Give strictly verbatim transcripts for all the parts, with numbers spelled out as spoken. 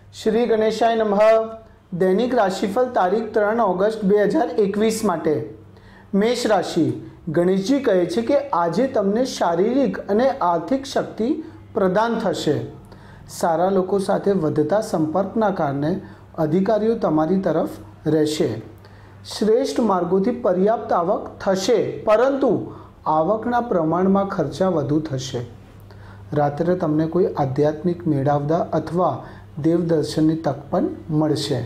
श्री गणेशाय नमः। दैनिक राशिफल तारीख ત્રણ ઓગસ્ટ બે હજાર એકવીસ માટે। મેષ રાશિ। ગણેશજી કહે છે કે આજે તમને શારીરિક અને આર્થિક શક્તિ પ્રદાન થશે। સારા લોકો સાથે વધતા સંપર્કના કારણે અધિકારીઓ તમારી તરફ રહેશે। શ્રેષ્ઠ માર્ગોથી પર્યાપ્ત આવક થશે, પરંતુ આવકના પ્રમાણમાં ખર્ચા વધુ થશે। રાત્રે તમને કોઈ આધ્યાત્મિક મેળાવડા અથવા દેવદર્શનની તક પણ મળશે।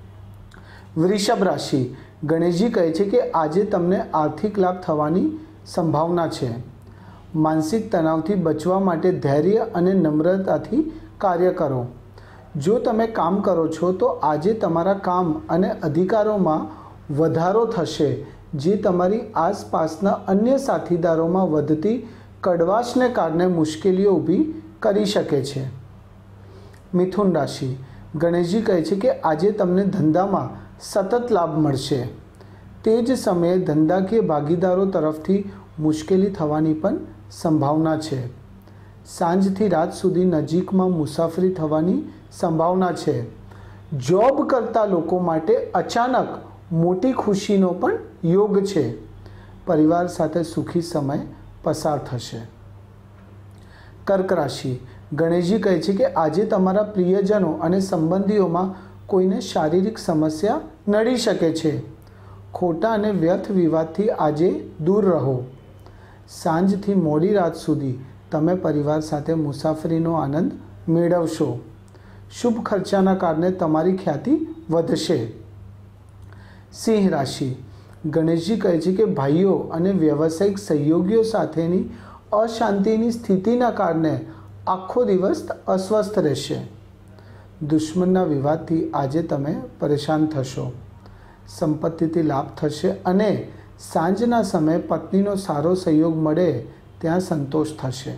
વૃષભ રાશિ। ગણેશજી કહે છે કે આજે તમને આર્થિક લાભ થવાની સંભાવના છે। માનસિક તણાવથી બચવા માટે ધૈર્ય અને નમ્રતાથી કાર્ય કરો। જો તમે કામ કરો છો તો આજે તમારા કામ અને અધિકારોમાં વધારો થશે, જે તમારી આસપાસના અન્ય સાથીદારોમાં વધતી કડવાશને કારણે મુશ્કેલીઓ ઊભી કરી શકે છે। મિથુન રાશિ। ગણેશજી કહે છે કે આજે તમને ધંધામાં સતત લાભ મળશે। તે જ સમયે ધંધાકીય ભાગીદારો તરફથી મુશ્કેલી થવાની પણ સંભાવના છે। સાંજથી રાત સુધી નજીકમાં મુસાફરી થવાની સંભાવના છે। જોબ કરતા લોકો માટે અચાનક મોટી ખુશીનો પણ યોગ છે। પરિવાર સાથે સુખી સમય પસાર થશે। કર્ક રાશિ। ગણેશજી કહે છે કે આજે તમારા પ્રિયજનો અને સંબંધીઓમાં કોઈને શારીરિક સમસ્યા નડી શકે છે। ખોટા અને વ્યર્થ વિવાદથી આજે દૂર રહો। સાંજથી મોડી રાત સુધી તમે પરિવાર સાથે મુસાફરીનો આનંદ મેળવશો। શુભ ખર્ચાના કારણે તમારી ખ્યાતિ વધશે। સિંહ રાશિ। ગણેશજી કહે છે કે ભાઈઓ અને વ્યવસાયિક સહયોગીઓ સાથેની અશાંતિની સ્થિતિના કારણે આખો દિવસ અસ્વસ્થ રહેશે। દુશ્મનના વિવાદથી આજે તમે પરેશાન થશો। સંપત્તિથી લાભ થશે અને સાંજના સમયે પત્નીનો સારો સહયોગ મળે ત્યાં સંતોષ થશે।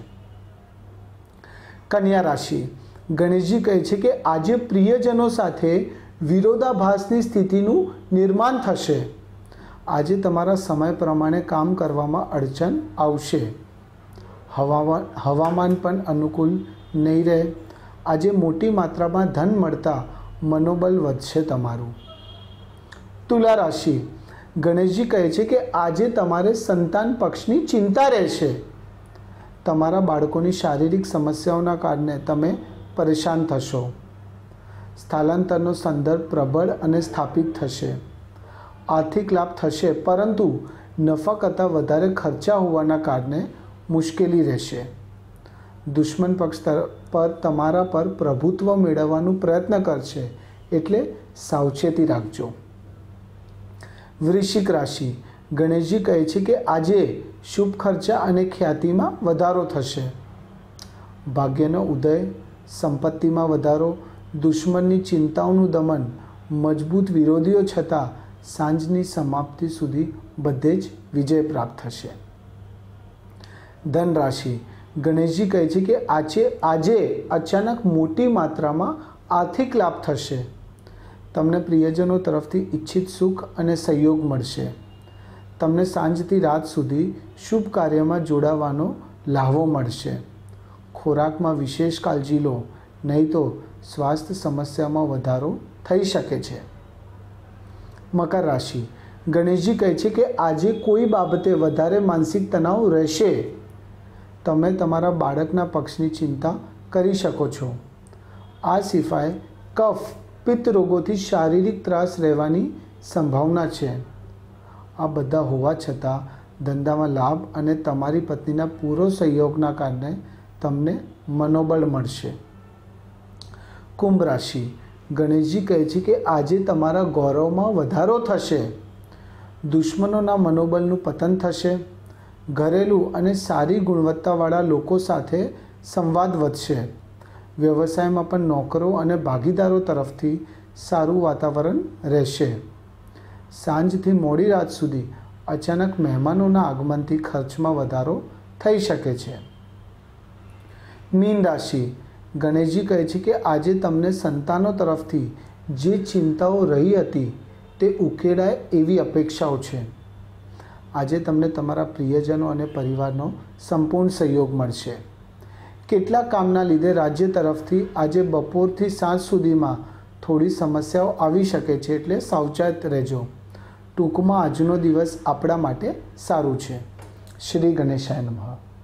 કન્યા રાશિ। ગણેશજી કહે છે કે આજે પ્રિયજનો સાથે વિરોધાભાસની સ્થિતિનું નિર્માણ થશે। આજે તમારા સમય પ્રમાણે કામ કરવામાં અડચણ આવશે। હવામાન હવામાન પણ અનુકૂળ નહીં રહે। આજે મોટી માત્રામાં ધન મળતા મનોબળ વધશે તમારું। તુલા રાશિ। ગણેશજી કહે છે કે આજે તમારે સંતાન પક્ષની ચિંતા રહેશે। તમારા બાળકોની શારીરિક સમસ્યાઓના કારણે તમે પરેશાન થશો। સ્થળાંતરનો સંદર્ભ પ્રબળ અને સ્થાપિત થશે। આર્થિક લાભ થશે, પરંતુ નફા કરતાં વધારે ખર્ચા હોવાના કારણે મુશ્કેલી રહેશે। દુશ્મન પક્ષ પર તમારા પર પ્રભુત્વ મેળવવાનો પ્રયત્ન કરશે, એટલે સાવચેતી રાખજો। વૃશ્ચિક રાશિ। ગણેશજી કહે છે કે આજે શુભ ખર્ચા અને ખ્યાતિમાં વધારો થશે। ભાગ્યનો ઉદય, સંપત્તિમાં વધારો, દુશ્મનની ચિંતાઓનું દમન, મજબૂત વિરોધીઓ છતાં સાંજની સમાપ્તિ સુધી બધે જ વિજય પ્રાપ્ત થશે। ધન રાશિ। ગણેશજી કહે છે કે આજે આજે અચાનક મોટી માત્રામાં આર્થિક લાભ થશે। તમને પ્રિયજનો તરફથી ઈચ્છિત સુખ અને સહયોગ મળશે। તમને સાંજથી રાત સુધી શુભ કાર્યમાં જોડાવાનો લાહવો મળશે। ખોરાકમાં વિશેષ કાળજી લો, નહીં તો સ્વાસ્થ્ય સમસ્યામાં વધારો થઈ શકે છે। મકર રાશિ। ગણેશજી કહે છે કે આજે કોઈ બાબતે વધારે માનસિક તણાવ રહેશે। તમે તમારા બાળકના પક્ષની ચિંતા કરી શકો છો। આ સિવાય કફ પિત્ત રોગોથી શારીરિક ત્રાસ રહેવાની સંભાવના છે। આ બધા હોવા છતાં ધંધામાં લાભ અને તમારી પત્નીના પૂરો સહયોગના કારણે તમને મનોબળ મળશે। કુંભ રાશિ। ગણેશજી કહે છે કે આજે તમારા ગૌરવમાં વધારો થશે। દુશ્મનોના મનોબળનું પતન થશે। ઘરેલું અને સારી ગુણવત્તાવાળા લોકો સાથે સંવાદ વધશે। વ્યવસાયમાં પણ નોકરો અને ભાગીદારો તરફથી સારું વાતાવરણ રહેશે। સાંજથી મોડી રાત સુધી અચાનક મહેમાનોના આગમનથી ખર્ચમાં વધારો થઈ શકે છે। મીન રાશિ। ગણેશજી કહે છે કે આજે તમને સંતાનો તરફથી જે ચિંતાઓ રહી હતી તે ઉકેલાય એવી અપેક્ષાઓ છે। આજે તમને તમારા પ્રિયજનો અને પરિવારનો સંપૂર્ણ સહયોગ મળશે। કેટલાક કામના લીધે રાજ્ય તરફથી આજે બપોરથી સાંજ સુધીમાં થોડી સમસ્યાઓ આવી શકે છે, એટલે સાવચેત રહેજો. ટૂંકમાં આજનો દિવસ આપણા માટે સારું છે. શ્રી ગણેશાય નમઃ.